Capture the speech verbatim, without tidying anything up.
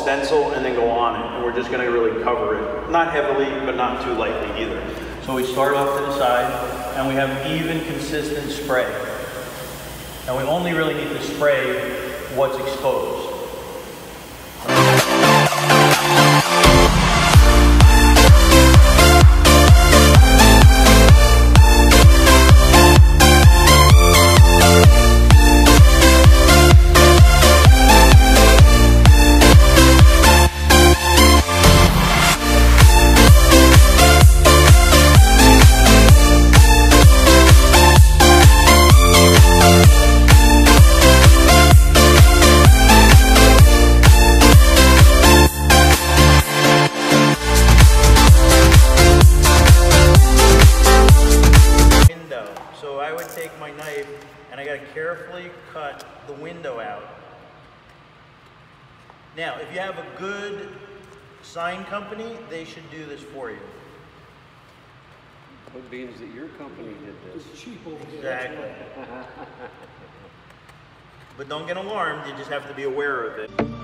stencil and then go on it. And we're just gonna really cover it. Not heavily, but not too lightly either. So we start off to the side and we have even, consistent spray. And we only really need to spray what's exposed. My knife and I got to carefully cut the window out. Now, if you have a good sign company, they should do this for you. What means that your company did this? It's cheap over here. Exactly. But don't get alarmed, you just have to be aware of it.